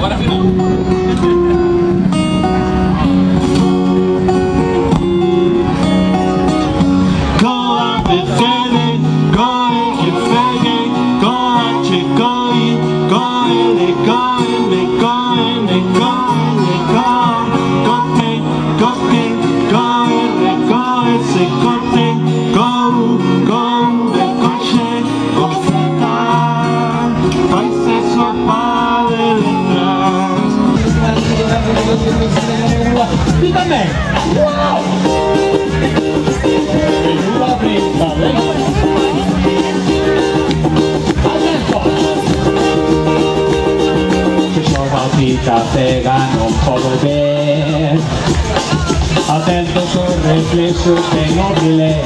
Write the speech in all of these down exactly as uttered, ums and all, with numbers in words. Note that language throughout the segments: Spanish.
Ahora sí no. Dígame. ¡Wow! Menuda brinda, ¿ves? ¡Atento! Si soy bautista pega non puedo ver. Atento sus reflexos de nobile.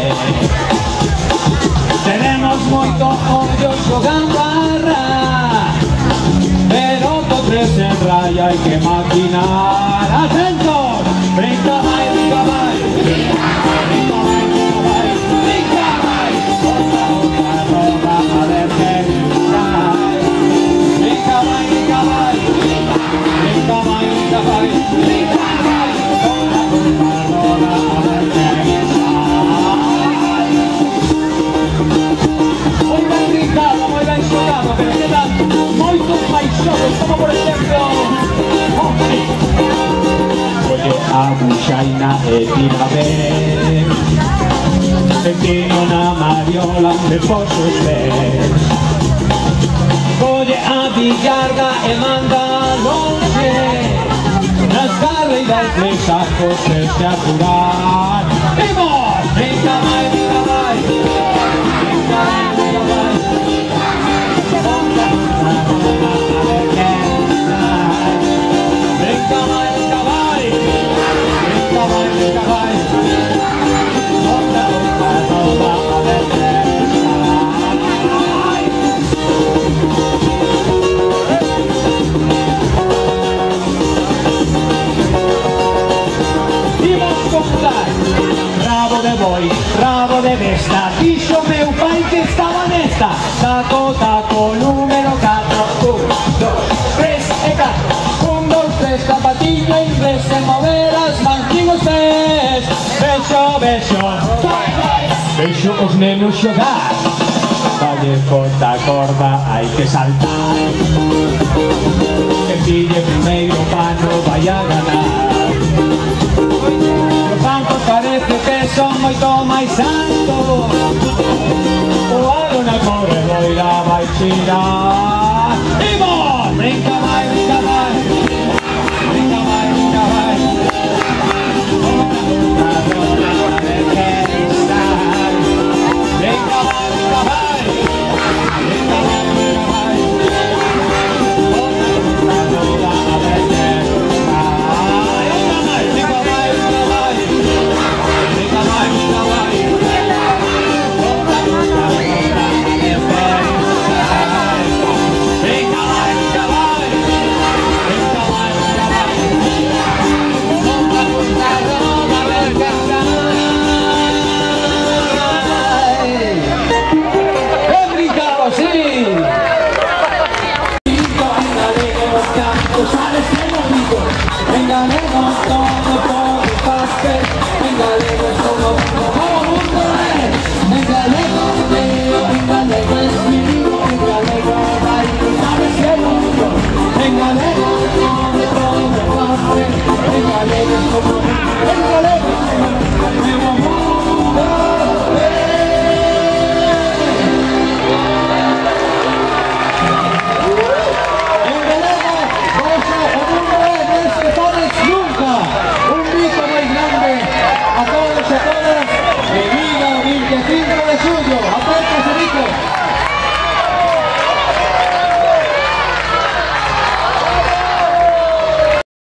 Tenemos moito ollo xogando a ra, pero por tres en raya hai que maquinar. Atento! Brinca vai, brinca vai, brinca vai, brinca vai, brinca vai, bota outra roda a ver que sai. Brinca vai, brinca vai, brinca vai, brinca vai, brinca vai, bota outra roda a ver que sai. Moi ben brincado, moi ben xogado, pero quedan moitos máis xogos, como por exemplo a buxaina e tira ben, e tino na mariola de posos ben. Colle a billarga e manda longe, nas carreiras de sacos este a curar. Vimos! Brinca vai, brinca vai, brinca vai, brinca vai, brinca vai, brinca vai, brinca vai, brinca vai, bota outra roda a ver que sai. Imos contar rabo de boi, rabo de besta, dixo meu pai que estaba nesta. Taco, taco, número catro, un, dos, tres e catro. Un, dos, tres, zapatilla inglés, se mover as mans, digo os pés. Beixo, beixo, beixo os nenos xogar. Valle corta corda, hai que saltar. Que pille primeiro pano vai a ganar. Os bancos parece que son moito máis altos. O algo na corredoira vai tirar. Imos! Brinca vai, brinca vai, brinca vai, brinca vai. Outra roda a ver que sai. Brinca vai, brinca vai, brinca vai, brinca vai. Outra roda a ver que sai. Outra mais, brinca vai, brinca vai, brinca vai, brinca vai. Outra roda a ver que sai. Brinca vai, brinca vai, brinca vai, brinca vai. Outra roda a ver que sai. He brincado, sí. Sabes que no digo, engañemos todo por el pastel, engañemos todo como mundo es, engañemos Leo, engañemos Mirigo, engañemos baile, sabes que no digo, engañemos todo por el pastel, engañemos como mundo, engañemos como mundo es. Un grito muy grande a todos y a todas. Que viva el veinticinco de julio.